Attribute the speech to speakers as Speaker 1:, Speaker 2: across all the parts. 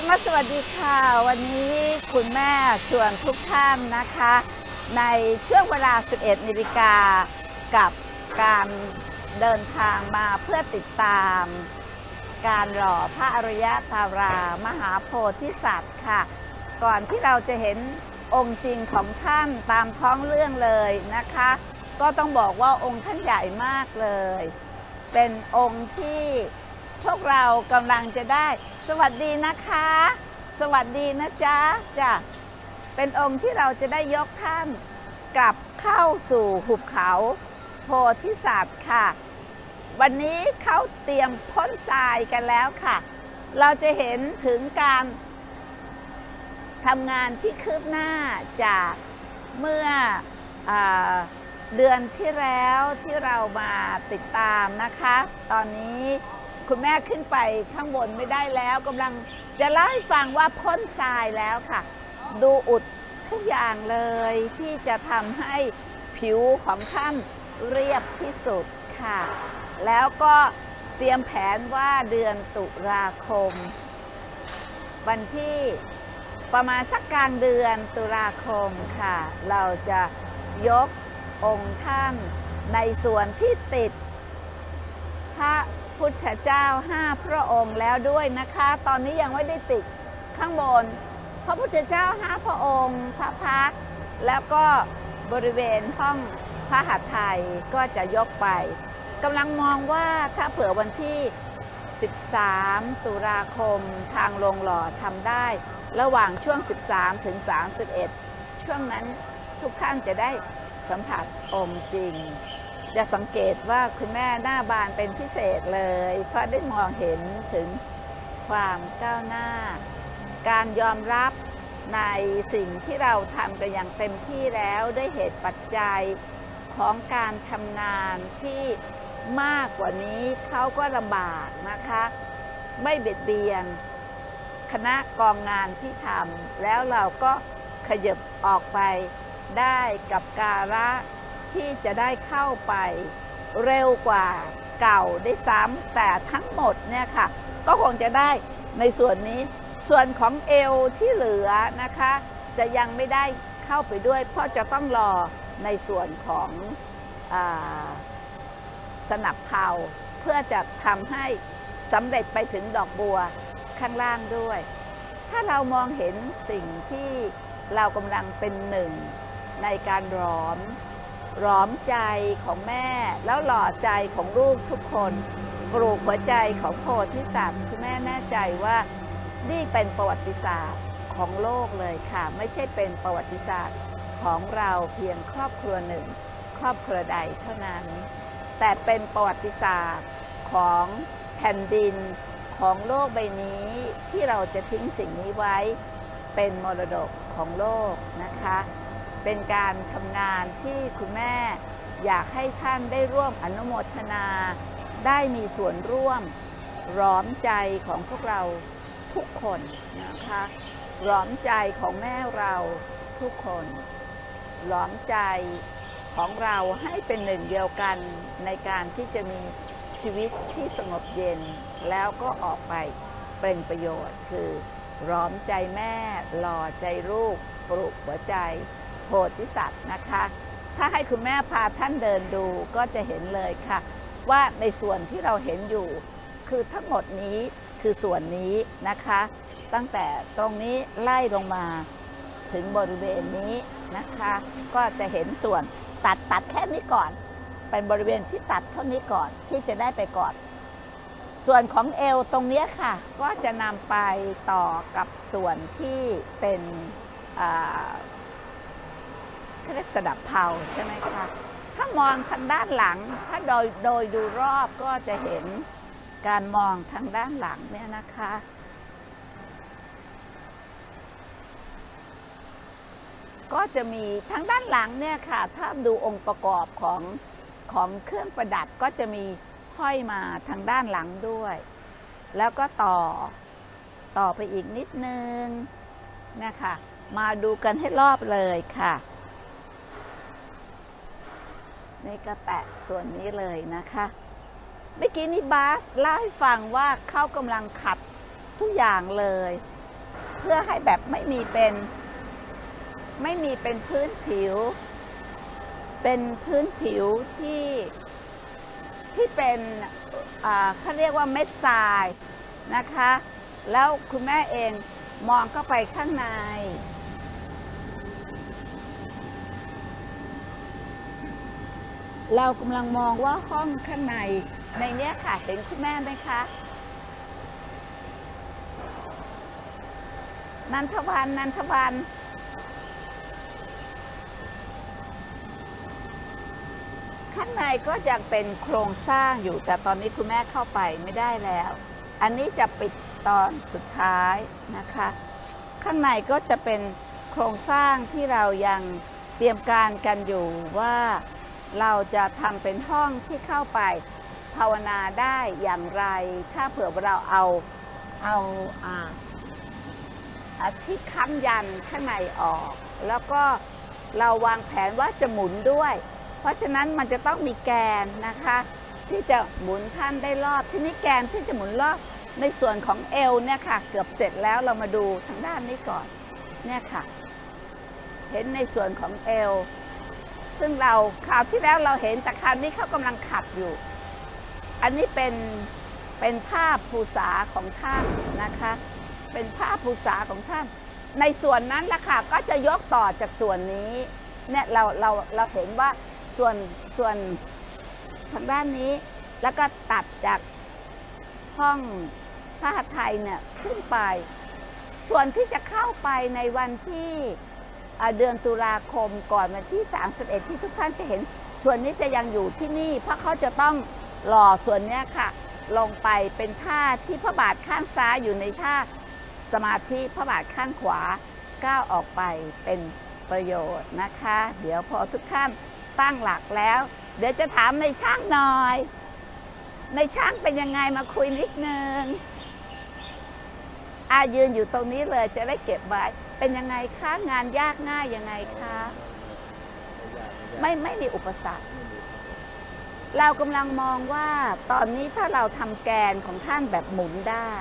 Speaker 1: สวัสดีค่ะวันนี้คุณแม่ชวนทุกท่านนะคะในช่วงเวลา 11 นาฬิกากับการเดินทางมาเพื่อติดตามการหล่อพระอริยธารามหาโพธิสัตว์ค่ะก่อนที่เราจะเห็นองค์จริงของท่านตามท้องเรื่องเลยนะคะก็ต้องบอกว่าองค์ท่านใหญ่มากเลยเป็นองค์ที่พวกเรากำลังจะได้สวัสดีนะคะสวัสดีนะจ๊ะจ้ะเป็นองค์ที่เราจะได้ยกท่านกลับเข้าสู่หุบเขาโพธิสัตว์ค่ะวันนี้เขาเตรียมพ่นทรายกันแล้วค่ะเราจะเห็นถึงการทำงานที่คืบหน้าจากเมื่อเดือนที่แล้วที่เรามาติดตามนะคะตอนนี้คุณแม่ขึ้นไปข้างบนไม่ได้แล้วกำลังจะเล่าให้ฟังว่าพ่นทรายแล้วค่ะดูอุดทุกอย่างเลยที่จะทำให้ผิวของท่านเรียบที่สุดค่ะแล้วก็เตรียมแผนว่าเดือนตุลาคมวันที่ประมาณสักกลางเดือนตุลาคมค่ะเราจะยกองค์ท่านในส่วนที่ติดพระพุทธเจ้า5 พระองค์แล้วด้วยนะคะตอนนี้ยังไม่ได้ติดข้างบนพระพุทธเจ้า5 พระองค์พระพักตร์แล้วก็บริเวณห้องพระหัตถ์ไทยก็จะยกไปกำลังมองว่าถ้าเผื่อวันที่13 ตุลาคมทางโรงหล่อทำได้ระหว่างช่วง13 ถึง 31ช่วงนั้นทุกท่านจะได้สัมผัสองค์จริงจะสังเกตว่าคุณแม่หน้าบานเป็นพิเศษเลยเพราะได้มองเห็นถึงความก้าวหน้าการยอมรับในสิ่งที่เราทำกันอย่างเต็มที่แล้วด้วยเหตุปัจจัยของการทำงานที่มากกว่านี้เขาก็ลำบากนะคะไม่เบียดเบียนคณะกองงานที่ทำแล้วเราก็ขยับออกไปได้กับการะที่จะได้เข้าไปเร็วกว่าเก่าได้ซ้ำแต่ทั้งหมดเนี่ยค่ะก็คงจะได้ในส่วนนี้ส่วนของเอวที่เหลือนะคะจะยังไม่ได้เข้าไปด้วยเพราะจะต้องรอในส่วนของสนับเผาเพื่อจะทำให้สำเร็จไปถึงดอกบัวข้างล่างด้วยถ้าเรามองเห็นสิ่งที่เรากำลังเป็นหนึ่งในการหลอมใจของแม่แล้วหล่อใจของลูกทุกคนปลูกหัวใจของโพธิสัตว์คุณแม่แน่ใจว่านี่เป็นประวัติศาสตร์ของโลกเลยค่ะไม่ใช่เป็นประวัติศาสตร์ของเราเพียงครอบครัวหนึ่งครอบครัวใดเท่านั้นแต่เป็นประวัติศาสตร์ของแผ่นดินของโลกใบนี้ที่เราจะทิ้งสิ่งนี้ไว้เป็นมรดกของโลกนะคะเป็นการทำงานที่คุณแม่อยากให้ท่านได้ร่วมอนุโมทนาได้มีส่วนร่วมร้อมใจของพวกเราทุกคนนะคะร้อมใจของแม่เราทุกคนร้อมใจของเราให้เป็นหนึ่งเดียวกันในการที่จะมีชีวิตที่สงบเย็นแล้วก็ออกไปเป็นประโยชน์คือร้อมใจแม่หล่อใจลูกปลุกหัวใจโพธิสัตว์นะคะถ้าให้คุณแม่พาท่านเดินดูก็จะเห็นเลยค่ะว่าในส่วนที่เราเห็นอยู่คือทั้งหมดนี้คือส่วนนี้นะคะตั้งแต่ตรงนี้ไล่ลงมาถึงบริเวณนี้นะคะก็จะเห็นส่วนตัดแค่นี้ก่อนเป็นบริเวณที่ตัดเท่านี้ก่อนที่จะได้ไปก่อนส่วนของเอวตรงนี้ค่ะก็จะนำไปต่อกับส่วนที่เป็นเรียกสนับเผาใช่ไหมคะถ้ามองทางด้านหลังถ้าโดยดูรอบก็จะเห็นการมองทางด้านหลังเนี่ยนะคะก็จะมีทางด้านหลังเนี่ยค่ะถ้าดูองค์ประกอบของเครื่องประดับก็จะมีห้อยมาทางด้านหลังด้วยแล้วก็ต่อไปอีกนิดนึงนะคะมาดูกันให้รอบเลยค่ะนี่ก็แตะส่วนนี้เลยนะคะเมื่อกี้นี่บาสเล่าให้ฟังว่าเขากำลังขัดทุกอย่างเลยพื่อให้แบบไม่มีเป็นพื้นผิวเป็นพื้นผิวที่เป็นเขาเรียกว่าเม็ดทรายนะคะแล้วคุณแม่เองมองเข้าไปข้างในเรากำลังมองว่าห้องข้างในเนี้ยค่ะเห็นคุณแม่ไหมคะนันทวันข้างในก็ยังเป็นโครงสร้างอยู่แต่ตอนนี้คุณแม่เข้าไปไม่ได้แล้วอันนี้จะปิดตอนสุดท้ายนะคะข้างในก็จะเป็นโครงสร้างที่เรายังเตรียมการกันอยู่ว่าเราจะทำเป็นห้องที่เข้าไปภาวนาได้อย่างไรถ้าเผื่อเราเอาที่ค้ำยันข้างในออกแล้วก็เราวางแผนว่าจะหมุนด้วยเพราะฉะนั้นมันจะต้องมีแกนนะคะที่จะหมุนท่านได้รอบที่นี้แกนที่จะหมุนรอบในส่วนของเอวเนี่ยค่ะเกือบเสร็จแล้วเรามาดูทางด้านนี้ก่อนเนี่ยค่ะเห็นในส่วนของเอวซึ่งเราคราวที่แล้วเราเห็นแต่คราวนี้เขากำลังขัดอยู่อันนี้เป็นผ้าภูษาของท่านนะคะเป็นผ้าภูษาของท่านในส่วนนั้นล่ะค่ะก็จะยกต่อจากส่วนนี้เนี่ยเราเห็นว่าส่วนทางด้านนี้แล้วก็ตัดจากห้องพระหัตถ์ไทยเนี่ยขึ้นไปส่วนที่จะเข้าไปในวันที่เดือนตุลาคมก่อนวันที่31ที่ทุกท่านจะเห็นส่วนนี้จะยังอยู่ที่นี่เพราะเขาจะต้องหล่อส่วนนี้ค่ะลงไปเป็นท่าที่พระบาทข้างซ้ายอยู่ในท่าสมาธิพระบาทข้างขวาก้าวออกไปเป็นประโยชน์นะคะเดี๋ยวพอทุกท่านตั้งหลักแล้วเดี๋ยวจะถามในช่างหน่อยในช่างเป็นยังไงมาคุยนิดนึงยืนอยู่ตรงนี้เลยจะได้เก็บไว้เป็นยังไงคะงานยากง่ายยังไงคะไม่มีอุปสรรคเรากำลังมองว่าตอนนี้ถ้าเราทำแกนของท่านแบบหมุนได้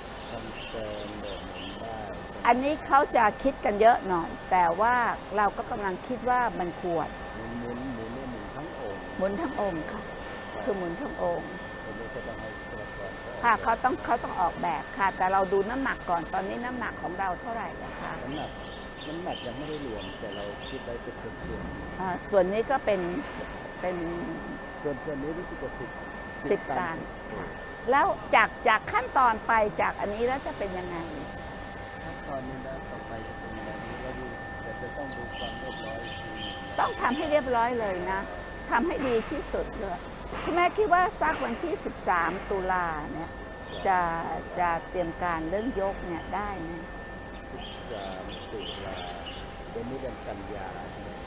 Speaker 1: อันนี้เขาจะคิดกันเยอะหน่อยแต่ว่าเราก็กำลังคิดว่ามันควรหมุนทั้งองค์ค่ะคือหมุนทั้งองค์ค่ะเขาต้องออกแบบค่ะแต่เราดูน้ำหนักก่อนตอนนี้น้ำหนักของเราเท่าไหร่นะคะน้ำหนักยังไม่ได้รวมแต่เราคิดไว้เป็นส่วนนี้ก็เป็นส่วนนี้รู้สึกว่า10 ตันแล้วจากขั้นตอนไปจากอันนี้แล้วจะเป็นยังไงขั้นตอนนี้แล้วต่อไปจะเป็นยังไงเราดูแต่จะต้องดูความเรียบร้อยต้องทำให้เรียบร้อยเลยนะทำให้ดีที่สุดเลยคุณแม่คิดว่าสักวันที่13 ตุลาเนี่ยจะเตรียมการเรื่องยกเนี่ยได้ไหม13 ตุลาเดือนนี้เป็นกันยา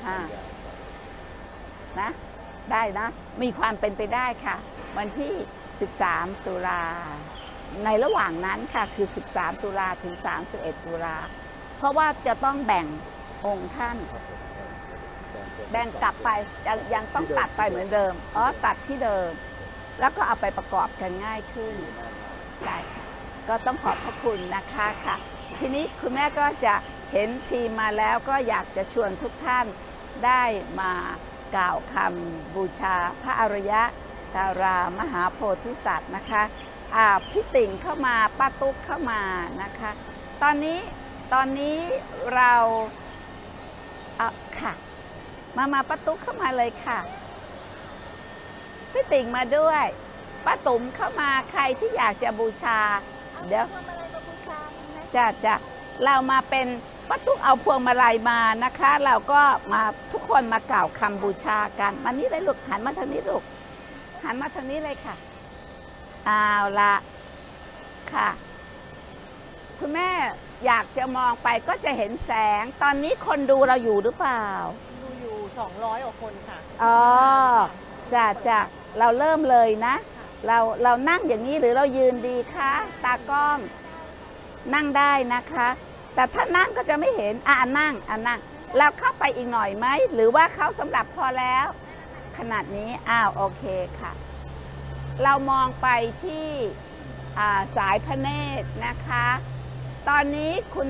Speaker 1: นะได้นะมีความเป็นไปได้ค่ะวันที่13 ตุลาในระหว่างนั้นค่ะคือ13 ตุลาถึง31 ตุลาเพราะว่าจะต้องแบ่งองค์ท่านแบ่งกลับไปยังต้องตัดไปเหมือนเดิมตัดที่เดิมแล้วก็เอาไปประกอบกันง่ายขึ้นใช่ก็ต้องขอบพระคุณนะคะค่ะทีนี้คุณแม่ก็จะเห็นทีมมาแล้วก็อยากจะชวนทุกท่านได้มากล่าวคำบูชาพระอริยดารามหาโพธิสัตว์นะคะพี่ติ่งเข้ามาป้าตุ๊กเข้ามานะคะตอนนี้เราค่ะมาป้าตุ๊กเข้ามาเลยค่ะพี่ติ่งมาด้วยป้าตุ๋มเข้ามาใครที่อยากจะบูชาเดี๋ยวจะเรามาเป็นป้าตุ๊กเอาพวงมาลัยมานะคะเราก็มาทุกคนมากล่าวคำบูชากันมานี้เลยลูกหันมาทางนี้ลูกหันมาทางนี้เลยค่ะเอาละค่ะคุณแม่อยากจะมองไปก็จะเห็นแสงตอนนี้คนดูเราอยู่หรือเปล่าดูอยู่200 กว่าคนค่ะจ้ะเราเริ่มเลยนะเรานั่งอย่างนี้หรือเรายืนดีคะตากล้องนั่งได้นะคะแต่ถ้านั่งก็จะไม่เห็นนั่งเราเข้าไปอีกหน่อยไหมหรือว่าเขาสำหรับพอแล้วขนาดนี้โอเคค่ะเรามองไปที่สายพระเนตรนะคะตอนนี้คุณ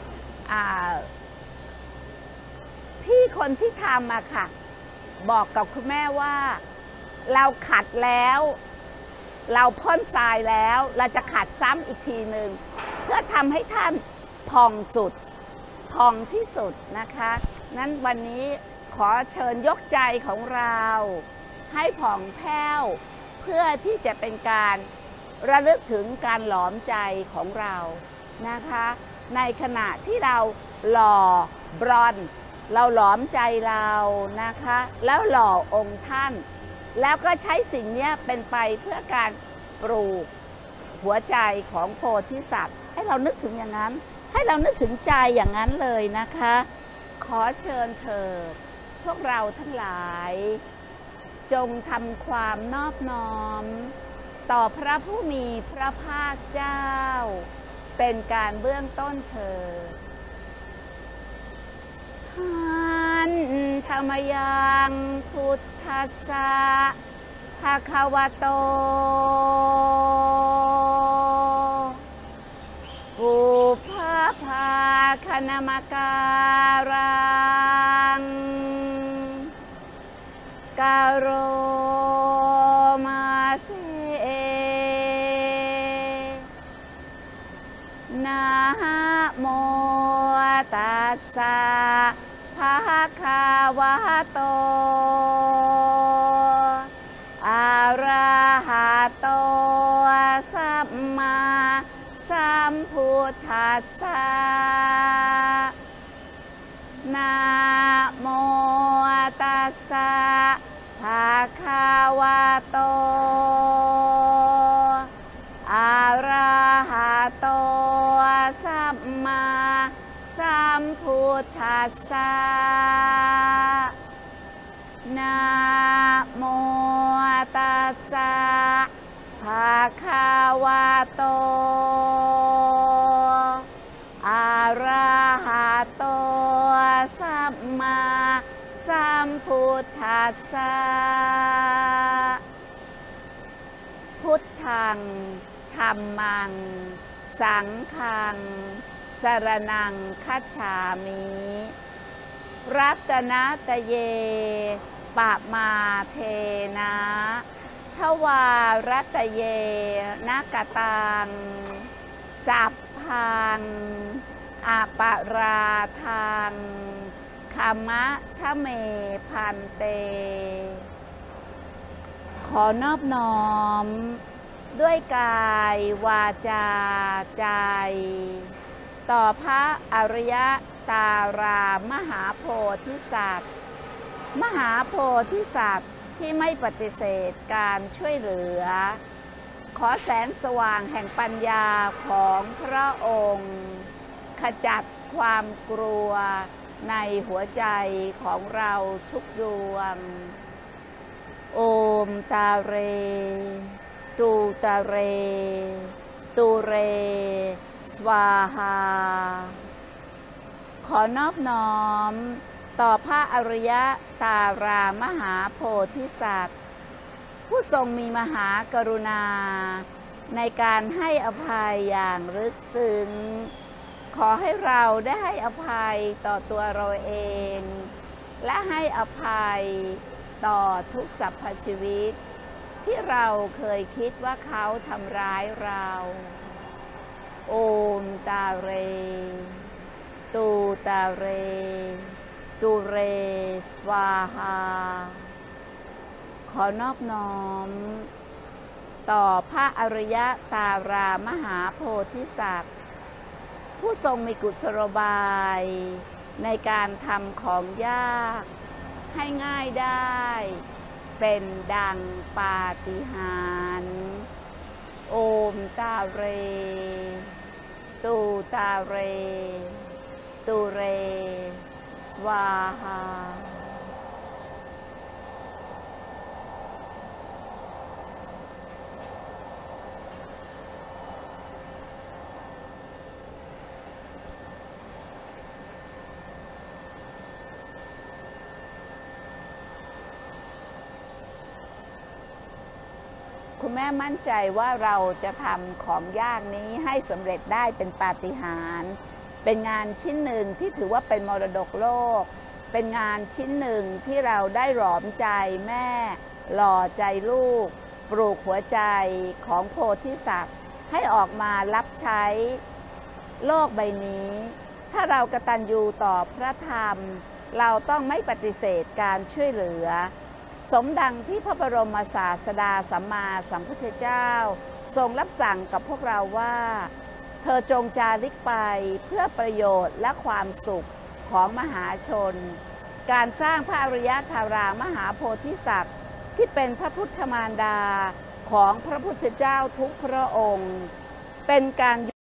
Speaker 1: พี่คนที่ทำอะค่ะบอกกับคุณแม่ว่าเราขัดแล้วเราพ่นทรายแล้วเราจะขัดซ้ำอีกทีหนึ่งเพื่อทำให้ท่านผ่องสุดผ่องที่สุดนะคะนั้นวันนี้ขอเชิญยกใจของเราให้ผ่องแผ้วเพื่อที่จะเป็นการระลึกถึงการหลอมใจของเรานะคะในขณะที่เราหล่อบรอนซ์เราหลอมใจเรานะคะแล้วหล่อองค์ท่านแล้วก็ใช้สิ่งนี้เป็นไปเพื่อการปลูกหัวใจของโพธิสัตว์ให้เรานึกถึงอย่างนั้นให้เรานึกถึงใจอย่างนั้นเลยนะคะขอเชิญเถิดพวกเราทั้งหลายจงทำความนอบน้อมต่อพระผู้มีพระภาคเจ้าเป็นการเบื้องต้นเถิดหันธรรมยังพุทธัสสะภะคะวะโตปุพพะภาคณมการังกาโรมาเสนะโมตัสสะภะคะวะโตอะระหะโตสัมมาสัมพุทธัสสะนะโมตัสสะภะคะวะโตอะระหะโตสัมมาสัมพุทธัสสะนะโมตัสสะภะคะวะโตอะระหะโตสัมมาสัมพุทธัสสะพุทธังธัมมังสังฆังสรณังคัจฉามิรัตนะตะเยปะมาเทนะทวารัตเยนะกตังสัพพังอปราทังขมะทะเมพันเตขอนอบน้อมด้วยกายวาจาใจต่อพระอริยตารามหาโพธิสัตว์มหาโพธิสัตว์ที่ไม่ปฏิเสธการช่วยเหลือขอแสงสว่างแห่งปัญญาของพระองค์ขจัดความกลัวในหัวใจของเราทุกดวงโอมตาเรตูตาเรตูเรสวาหาขอนอบน้อมต่อพระอริยตารามหาโพธิสัตว์ผู้ทรงมีมหากรุณาในการให้อภัยอย่างลึกซึ้งขอให้เราได้ให้อภัยต่อตัวเราเองและให้อภัยต่อทุกสรรพชีวิตที่เราเคยคิดว่าเขาทำร้ายเราโอมตาเรตูตาเรตูเรสวาหาขอนอบน้อมต่อพระอริยตารามหาโพธิสัตว์ผู้ทรงมีกุศโลบายในการทำของยากให้ง่ายได้เป็นดังปาฏิหาริย์โอมตาเรตูตาเรตูเรสวาหาคคุณแม่มั่นใจว่าเราจะทำของยากนี้ให้สำเร็จได้เป็นปาฏิหาริย์เป็นงานชิ้นหนึ่งที่ถือว่าเป็นมรดกโลกเป็นงานชิ้นหนึ่งที่เราได้หลอมใจแม่หล่อใจลูกปลูกหัวใจของโพธิสัตว์ให้ออกมารับใช้โลกใบนี้ถ้าเรากตัญญูต่อพระธรรมเราต้องไม่ปฏิเสธการช่วยเหลือสมดังที่พระบรมศาสดาสัมมาสัมพุทธเจ้าทรงรับสั่งกับพวกเราว่าเธอจงจาริกไปเพื่อประโยชน์และความสุขของมหาชนการสร้างพระอริยธารามหาโพธิสัตว์ที่เป็นพระพุทธมารดาของพระพุทธเจ้าทุกพระองค์เป็นการ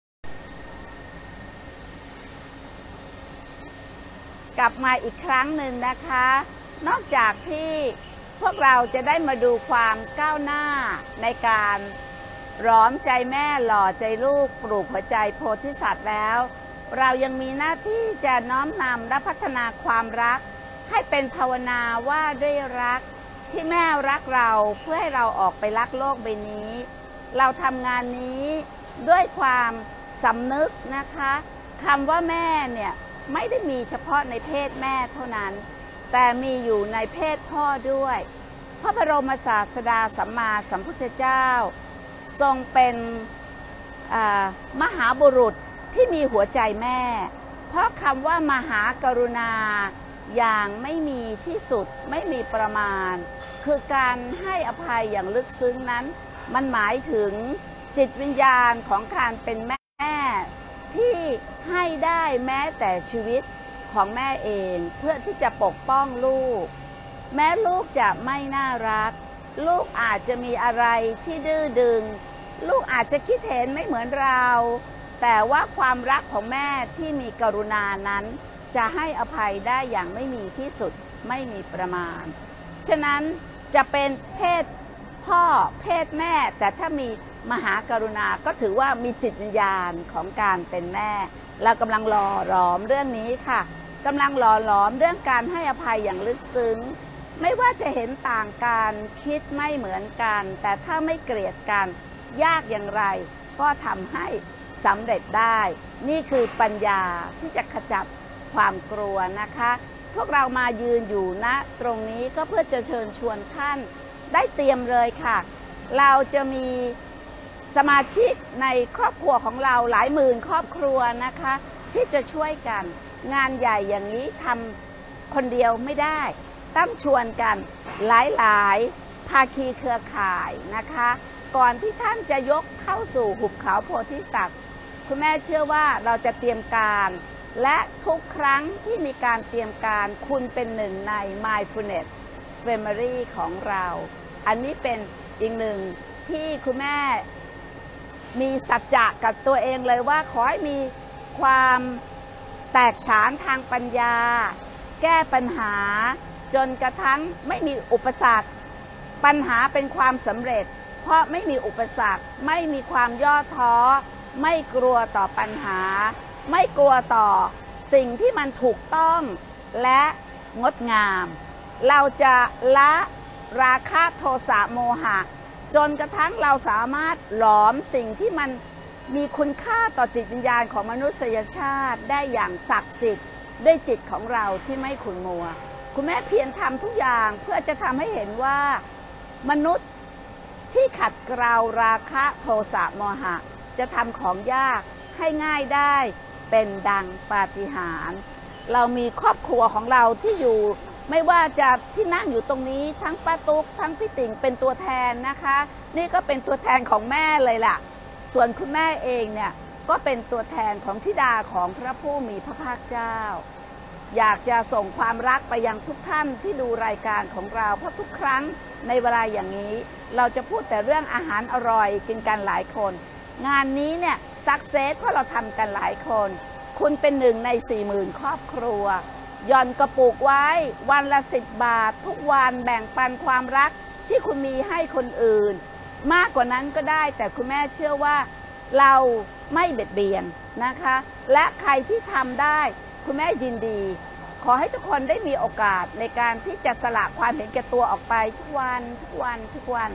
Speaker 1: กลับมาอีกครั้งหนึ่งนะคะนอกจากที่พวกเราจะได้มาดูความก้าวหน้าในการหลอมใจแม่หล่อใจลูกปลูกหัวใจโพธิสัตว์แล้วเรายังมีหน้าที่จะน้อมนำและพัฒนาความรักให้เป็นภาวนาว่าด้วยรักที่แม่รักเราเพื่อให้เราออกไปรักโลกใบนี้เราทำงานนี้ด้วยความสำนึกนะคะคำว่าแม่เนี่ยไม่ได้มีเฉพาะในเพศแม่เท่านั้นแต่มีอยู่ในเพศพ่อด้วยพระบรมศาสดาสัมมาสัมพุทธเจ้าทรงเป็นมหาบุรุษที่มีหัวใจแม่เพราะคำว่ามหากรุณาอย่างไม่มีที่สุดไม่มีประมาณคือการให้อภัยอย่างลึกซึ้งนั้นมันหมายถึงจิตวิญญาณของการเป็นแม่ที่ให้ได้แม้แต่ชีวิตของแม่เองเพื่อที่จะปกป้องลูกแม้ลูกจะไม่น่ารักลูกอาจจะมีอะไรที่ดื้อดึงลูกอาจจะคิดเห็นไม่เหมือนเราแต่ว่าความรักของแม่ที่มีกรุณานั้นจะให้อภัยได้อย่างไม่มีที่สุดไม่มีประมาณฉะนั้นจะเป็นเพศพ่อเพศแม่แต่ถ้ามีมหากรุณาก็ถือว่ามีจิตวิญญาณของการเป็นแม่เรากำลังหล่อหลอมเรื่องนี้ค่ะกำลังหล่อหลอมเรื่องการให้อภัยอย่างลึกซึ้งไม่ว่าจะเห็นต่างกันคิดไม่เหมือนกันแต่ถ้าไม่เกลียดกันยากอย่างไรก็ทำให้สำเร็จได้นี่คือปัญญาที่จะขจัดความกลัวนะคะพวกเรามายืนอยู่ณตรงนี้ก็เพื่อจะเชิญชวนท่านได้เตรียมเลยค่ะเราจะมีสมาชิกในครอบครัวของเราหลายหมื่นครอบครัวนะคะที่จะช่วยกันงานใหญ่อย่างนี้ทำคนเดียวไม่ได้ต้องชวนกันหลายภาคีเครือข่ายนะคะก่อนที่ท่านจะยกเข้าสู่หุบเขาโพธิสัตว์คุณแม่เชื่อว่าเราจะเตรียมการและทุกครั้งที่มีการเตรียมการคุณเป็นหนึ่งใน Mindfulness Family ของเราอันนี้เป็นอีกหนึ่งที่คุณแม่มีสัจจะกับตัวเองเลยว่าขอให้มีความแตกฉานทางปัญญาแก้ปัญหาจนกระทั่งไม่มีอุปสรรคปัญหาเป็นความสำเร็จเพราะไม่มีอุปสรรคไม่มีความย่อท้อไม่กลัวต่อปัญหาไม่กลัวต่อสิ่งที่มันถูกต้องและงดงามเราจะละราคะโทสะโมหะจนกระทั่งเราสามารถหลอมสิ่งที่มันมีคุณค่าต่อจิตวิญญาณของมนุษยชาติได้อย่างศักดิ์สิทธิ์ด้วยจิตของเราที่ไม่ขุ่นมัวคุณแม่เพียรทำทุกอย่างเพื่อจะทำให้เห็นว่ามนุษย์ที่ขัดเกลาราคะโทสะโมหะจะทำของยากให้ง่ายได้เป็นดังปาฏิหาริย์เรามีครอบครัวของเราที่อยู่ไม่ว่าจะที่นั่งอยู่ตรงนี้ทั้งป้าตุ๊กทั้งพี่ติ๋งเป็นตัวแทนนะคะนี่ก็เป็นตัวแทนของแม่เลยล่ะส่วนคุณแม่เองเนี่ยก็เป็นตัวแทนของธิดาของพระผู้มีพระภาคเจ้าอยากจะส่งความรักไปยังทุกท่านที่ดูรายการของเราเพราะทุกครั้งในเวลาอย่างนี้เราจะพูดแต่เรื่องอาหารอร่อยกินกันหลายคนงานนี้เนี่ยซักเซสเพราะเราทำกันหลายคนคุณเป็นหนึ่งใน 40,000 ครอบครัวย่อนกระปุกไว้วันละ10 บาททุกวันแบ่งปันความรักที่คุณมีให้คนอื่นมากกว่านั้นก็ได้แต่คุณแม่เชื่อว่าเราไม่เบียดเบียนนะคะและใครที่ทำได้คุณแม่ยินดีขอให้ทุกคนได้มีโอกาสในการที่จะสละความเห็นแก่ตัวออกไปทุกวันทุกวันทุกวัน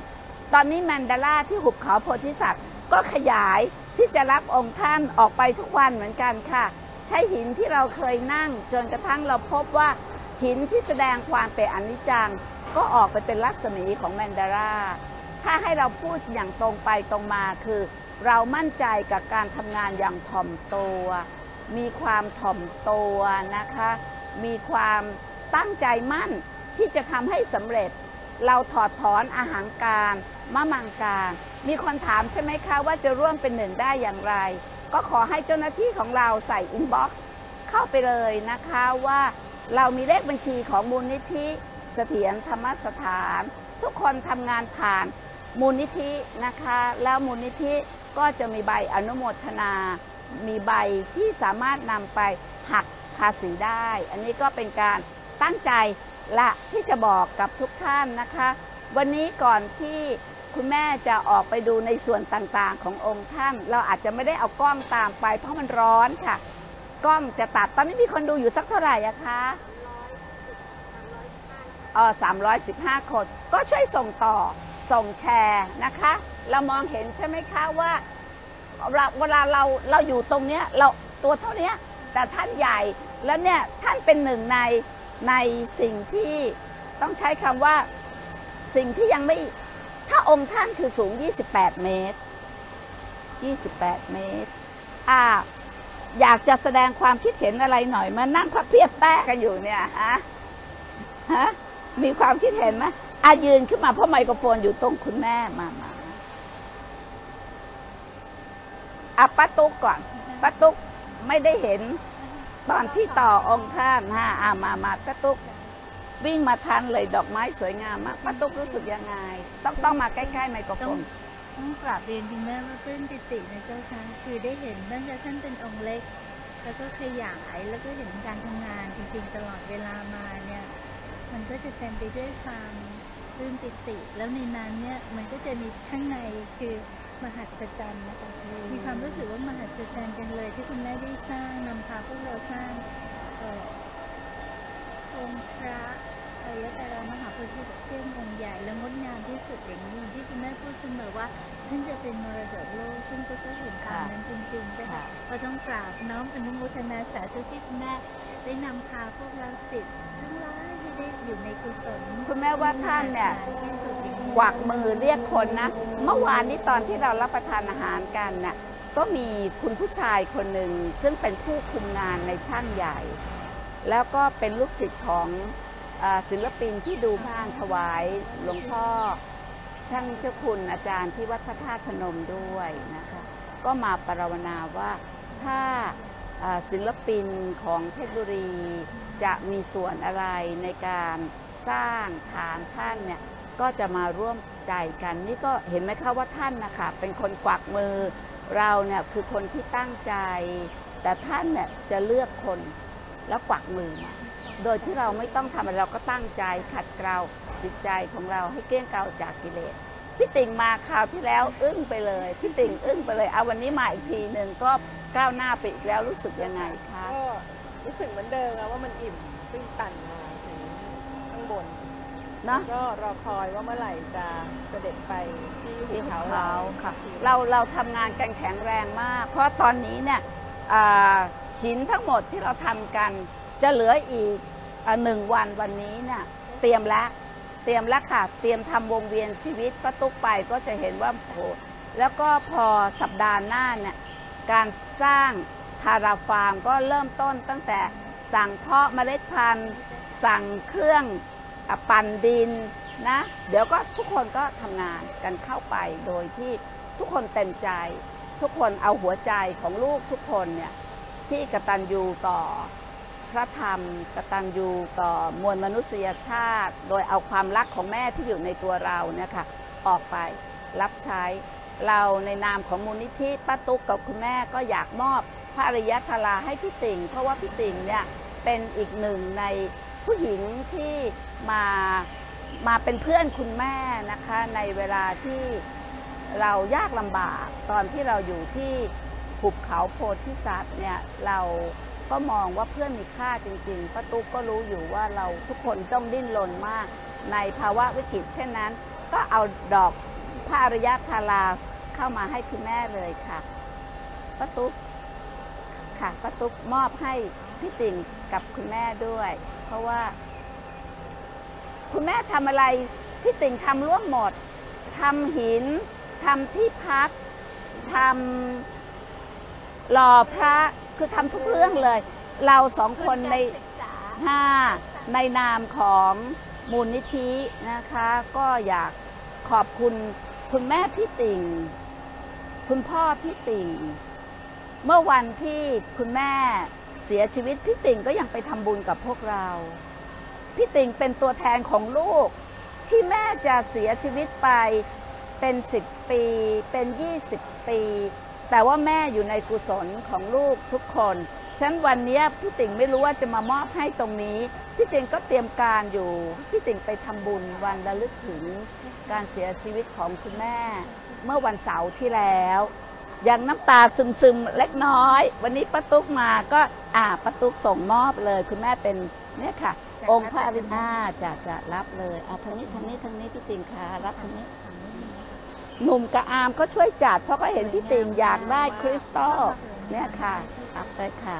Speaker 1: ตอนนี้แมนดาร่าที่หุบเขาโพธิสัตว์ก็ขยายที่จะรับองค์ท่านออกไปทุกวันเหมือนกันค่ะใช้หินที่เราเคยนั่งจนกระทั่งเราพบว่าหินที่แสดงความเป็นอนิจจังก็ออกไปเป็นรัศมีของแมนดาร่าถ้าให้เราพูดอย่างตรงไปตรงมาคือเรามั่นใจกับการทำงานอย่างถ่อมตัวมีความถ่อมตัวนะคะมีความตั้งใจมั่นที่จะทำให้สำเร็จเราถอดถอนอาหารการมะมังการมีคนถามใช่ไหมคะว่าจะร่วมเป็นหนึ่งได้อย่างไรก็ขอให้เจ้าหน้าที่ของเราใส่อินบ็อกซ์เข้าไปเลยนะคะว่าเรามีเลขบัญชีของมูลนิธิเสถียรธรรมสถานทุกคนทำงานผ่านมูลนิธินะคะแล้วมูลนิธิก็จะมีใบอนุโมทนามีใบที่สามารถนำไปหักภาษีได้อันนี้ก็เป็นการตั้งใจละที่จะบอกกับทุกท่านนะคะวันนี้ก่อนที่คุณแม่จะออกไปดูในส่วนต่างๆขององค์ท่านเราอาจจะไม่ได้เอากล้องตามไปเพราะมันร้อนค่ะกล้องจะตัดตอนนี้มีคนดูอยู่สักเท่าไหร่อะคะ315 คนก็ช่วยส่งต่อส่งแชร์นะคะเรามองเห็นใช่ไหมคะว่าเวลาเราอยู่ตรงเนี้ยเราตัวเท่านี้แต่ท่านใหญ่แล้วเนี่ยท่านเป็นหนึ่งในสิ่งที่ต้องใช้คำว่าสิ่งที่ยังไม่ถ้าองค์ท่านคือสูง28 เมตร28 เมตรอยากจะแสดงความคิดเห็นอะไรหน่อยมานั่งพับเพียบแต้กันอยู่เนี่ยฮะมีความคิดเห็นไหมยืนขึ้นมาเพราะไมโครโฟนอยู่ตรงคุณแม่มาป้าตุ๊กก่อนป้าตุ๊กไม่ได้เห็นตอนที่ต่อองค์ท่านมาป้าตุ๊กวิ่งมาทันเลยดอกไม้สวยงามมากป้าตุ๊กรู้สึกยังไงต้องมาใกล้ๆไมโครโฟน
Speaker 2: ต้องกราบเรียนคุณแม่ว่าปลื้มปิตินะเจ้าค่ะคือได้เห็นตั้งแต่ท่านเป็นองค์เล็กแล้วก็ขยายแล้วก็เห็นการทำงานจริงๆตลอดเวลามาเนี่ยมันก็จะเต็มไปด้วยความปลื้มปิติแล้วในนั้นเนี่ยมันก็จะมีข้างในคือมหัศจรรย์นะคะมีความรู้สึกว่ามหัศจรรย์กันเลยที่คุณแม่ได้สร้างนำพาพวกเราสร้างองค์พระอริยไตรลักษณ์มหาโพธิสัตว์เที่ยงองค์ใหญ่และงดงามที่สุดอย่างนี้ที่คุณแม่พูดเสมอว่าท่านจะเป็นมรดกโลกซึ่งก็เห็นตามนั้นจริงๆนะคะก็ต้องกราบน้อมอนุโมทนาสาธุที่คุณแม่ได้นำพาพวกเราศิษย์ทั้งหลายให้ได้อยู่ในกุศล
Speaker 1: คุณแม่ว่าท่านเนี่ยกวักมือเรียกคนนะเมื่อวานนี้ตอนที่เรารับประทานอาหารกันน่ะก็มีคุณผู้ชายคนหนึ่งซึ่งเป็นผู้คุมงานในช่างใหญ่แล้วก็เป็นลูกศิษย์ของศิลปินที่ดูบ้านถวายหลวงพ่อท่านเจ้าคุณอาจารย์ที่วัดพระธาตุพนมด้วยนะคะก็มาปรารถนาว่าถ้าศิลปินของเพชรบุรีจะมีส่วนอะไรในการสร้างฐานท่านเนี่ยก็จะมาร่วมใจกันนี่ก็เห็นไหมคะว่าท่านนะคะเป็นคนกวักมือเราเนี่ยคือคนที่ตั้งใจแต่ท่านเนี่ยจะเลือกคนแล้วกวักมือมาโดยที่เราไม่ต้องทำอะไรเราก็ตั้งใจขัดเกลาจิตใจของเราให้เกลี้ยงเกลาจากกิเลสพี่ติ่งมาคราวที่แล้วอึ้งไปเลยพี่ติ่งอึ้งไปเลยเอาวันนี้มาอีกทีหนึ่งก็ก้าวหน้าไปอีกแล้วรู้สึกยังไงคะ
Speaker 3: ก็รู้สึกเหมือนเดิมนะว่ามันอิ่มตื้นตันมาถึงข้างบนเนาะก็รอคอยว่าเมื่อไหร่จะเสด็จไปที่เขา
Speaker 1: ค่ะเราทำงานกันแข็งแรงมากเพราะตอนนี้เนี่ยหินทั้งหมดที่เราทำกันจะเหลืออีก1 วันนี้เนี่ยเตรียมแล้วค่ะเตรียมทำวงเวียนชีวิตป้าตุ๊กไปก็จะเห็นว่าโหแล้วก็พอสัปดาห์หน้าเนี่ยการสร้างทาราฟาร์มก็เริ่มต้นตั้งแต่สั่งเพาะเมล็ดพันธุ์สั่งเครื่องปั่นดินนะเดี๋ยวก็ทุกคนก็ทำงานกันเข้าไปโดยที่ทุกคนเต็มใจทุกคนเอาหัวใจของลูกทุกคนเนี่ยที่กตัญญูต่อพระธรรมกตัญญูต่อมวลมนุษยชาติโดยเอาความรักของแม่ที่อยู่ในตัวเราเนี่ยค่ะออกไปรับใช้เราในนามของมูลนิธิป้าตุ๊กกับคุณแม่ก็อยากมอบพระอริยธาราให้พี่ติ่งเพราะว่าพี่ติ่งเนี่ยเป็นอีกหนึ่งในผู้หญิงที่มาเป็นเพื่อนคุณแม่นะคะในเวลาที่เรายากลำบากตอนที่เราอยู่ที่หุบเขาโพธิสัตว์เนี่ยเราก็มองว่าเพื่อนมีค่าจริงๆป้าตุ๊กก็รู้อยู่ว่าเราทุกคนต้องดิ้นรนมากในภาวะวิกฤตเช่นนั้นก็เอาดอกพระอริยธาราเข้ามาให้คุณแม่เลยค่ะป้าตุ๊กค่ะป้าตุ๊กมอบให้พี่ติ่งกับคุณแม่ด้วย เพราะว่าคุณแม่ทำอะไรพี่ติ่งทำร่วมหมดทำหินทำที่พักทำหล่อพระคือทำทุกเรื่องเลยเราสองคนในนามของมูลนิธินะคะก็อยากขอบคุณคุณแม่พี่ติ่งคุณพ่อพี่ติ่งเมื่อวันที่คุณแม่เสียชีวิตพี่ติ่งก็ยังไปทำบุญกับพวกเราพี่ติ่งเป็นตัวแทนของลูกที่แม่จะเสียชีวิตไปเป็น10 ปีเป็น20 ปีแต่ว่าแม่อยู่ในกุศลของลูกทุกคนฉะนั้นวันนี้พี่ติ่งไม่รู้ว่าจะมามอบให้ตรงนี้พี่เจงก็เตรียมการอยู่พี่ติ่งไปทำบุญวันระลึกถึงการเสียชีวิตของคุณแม่เมื่อวันเสาร์ที่แล้วยังน้ำตาซึมๆเล็กน้อยวันนี้ป้าตุ๊กมาก็ป้าตุ๊กส่งมอบเลยคุณแม่เป็นเนี่ยค่ะองค์พระอริยจะรับเลยทางนี้พี่ติ่งค่ะรับทางนี้หนุ่มกับอาร์มก็ช่วยจัดเพราะก็เห็นพี่ติ่งอยากได้คริสตัลเนี่ยค่ะรับเลยค่ะ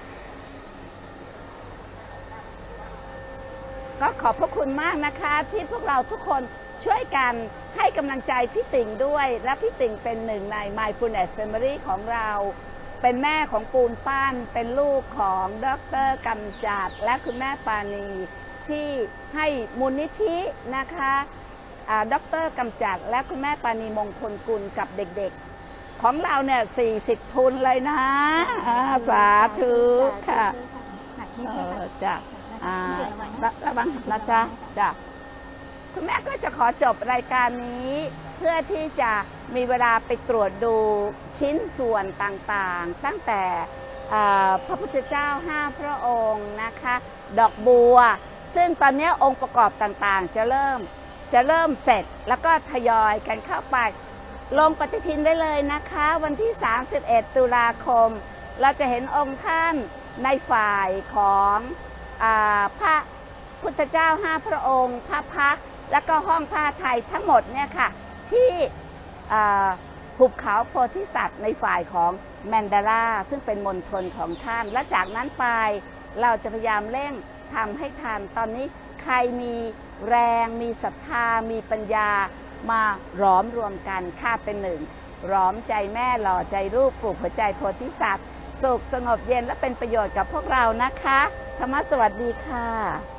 Speaker 1: ก็ขอบพระคุณมากนะคะที่พวกเราทุกคนช่วยกันให้กำลังใจพี่ติ่งด้วยและพี่ติ่งเป็นหนึ่งใน Mindfulness Family ของเราเป็นแม่ของปูนปั้นเป็นลูกของดร.กำจัดและคุณแม่ปานีที่ให้มูลนิธินะคะดร.กำจัดและคุณแม่ปานีมงคลกุลกับเด็กๆของเราเนี่ย40 ทุนเลยนะสาธุค่ะจ้ะระวังนะจ๊ะจ้ะคุณแม่ก็จะขอจบรายการนี้เพื่อที่จะมีเวลาไปตรวจดูชิ้นส่วนต่างๆตั้งแต่พระพุทธเจ้า5 พระองค์นะคะดอกบัวซึ่งตอนนี้องค์ประกอบต่างๆจะเริ่มเสร็จแล้วก็ทยอยกันเข้าไปลงปฏิทินไว้เลยนะคะวันที่31 ตุลาคมเราจะเห็นองค์ท่านในฝ่ายของพระพุทธเจ้า5 พระองค์พระพักตร์และก็ห้องผ้าไทยทั้งหมดเนี่ยค่ะที่หุบเขาโพธิสัตว์ในฝ่ายของแมนดาราซึ่งเป็นมณฑลของท่านและจากนั้นไปเราจะพยายามเร่งทำให้ทันตอนนี้ใครมีแรงมีศรัทธามีปัญญามาล้อมรวมกันข้าเป็นหนึ่งล้อมใจแม่หล่อใจลูกปลูกหัวใจโพธิสัตว์สุขสงบเย็นและเป็นประโยชน์กับพวกเรานะคะธรรมะสวัสดีค่ะ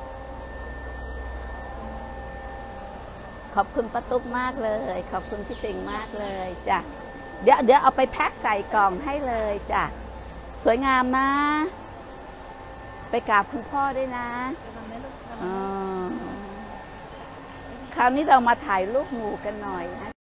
Speaker 1: ขอบคุณป้าตุ๊กมากเลยขอบคุณพี่ติ่งมากเลยจ้ะเดี๋ยวเอาไปแพ็คใส่กล่องให้เลยจ้ะสวยงามนะไปกราบคุณพ่อด้วยนะคราวนี้เรามาถ่ายรูปหมู่กันหน่อยนะ